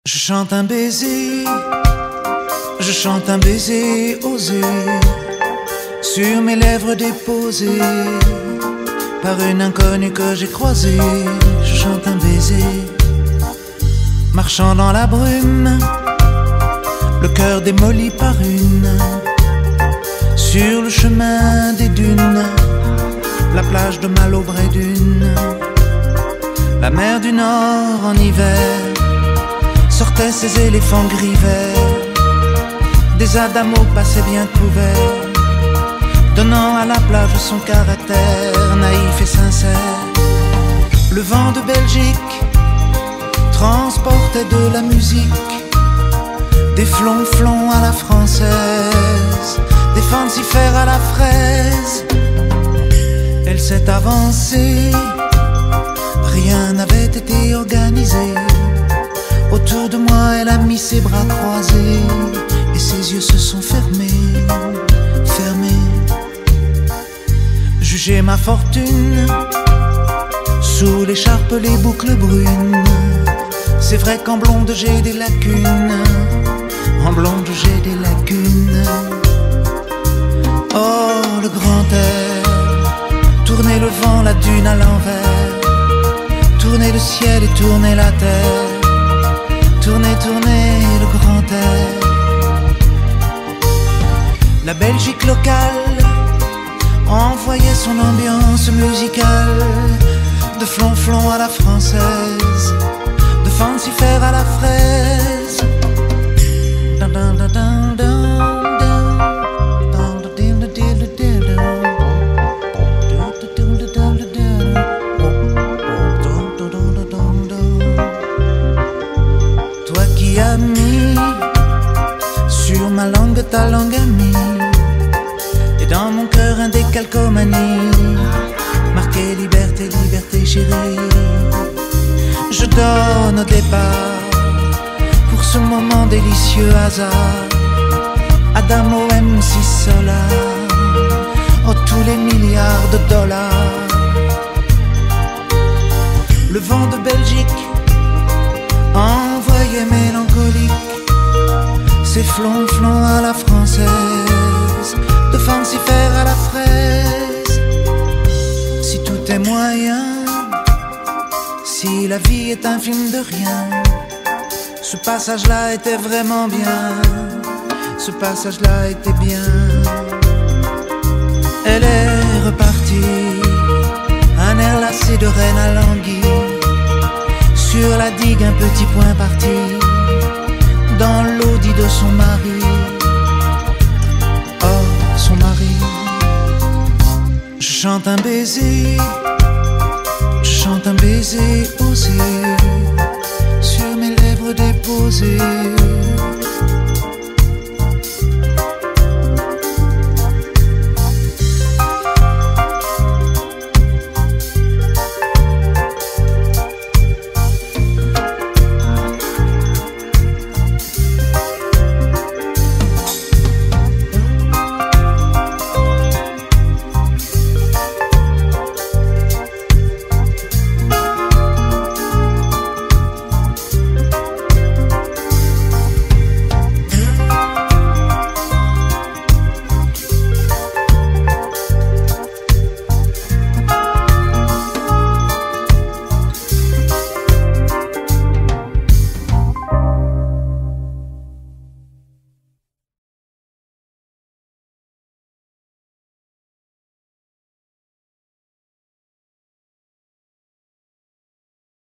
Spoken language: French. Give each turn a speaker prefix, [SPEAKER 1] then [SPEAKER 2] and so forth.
[SPEAKER 1] Je chante un baiser, je chante un baiser osé, sur mes lèvres déposées, par une inconnue que j'ai croisée. Je chante un baiser, marchant dans la brume, le cœur démoli par une, sur le chemin des dunes, la plage de Malo-Bray-Dunes, la mer du Nord en hiver sortaient ses éléphants gris verts, des adamos passaient bien couverts, donnant à la plage son caractère naïf et sincère. Le vent de Belgique transportait de la musique, des flonflons à la française, des fancifères à la fraise. Elle s'est avancée, rien n'avait été organisé. Autour de moi, elle a mis ses bras croisés et ses yeux se sont fermés, fermés. Jugez ma fortune, sous l'écharpe les boucles brunes. C'est vrai qu'en blonde j'ai des lacunes, en blonde j'ai des lacunes. Oh, le grand air, tournez le vent, la dune à l'envers, tournez le ciel et tournez la terre, tournez, tournez le grand air. La Belgique locale envoyait son ambiance musicale, de flonflon à la française, de fancifère à la fraise. Toi qui as mis sur ma langue ta langue amie, et dans mon cœur un décalcomanie, marqué liberté, liberté chérie. Je donne au départ, pour ce moment délicieux hasard, Adamo MC Solar, oh tous les milliards de dollars. Le vent de Belgique envoyait mélancolique ses flonflons à la française, de fancifère à la fraise. Si tout est moyen, si la vie est un film de rien, ce passage-là était vraiment bien, ce passage-là était bien. Elle est repartie, un air lassé de reine à l'anguille, sur la digue un petit point parti, dans l'audit de son mari. Oh, son mari. Je chante un baiser, je chante un baiser osé, sur mes lèvres déposées,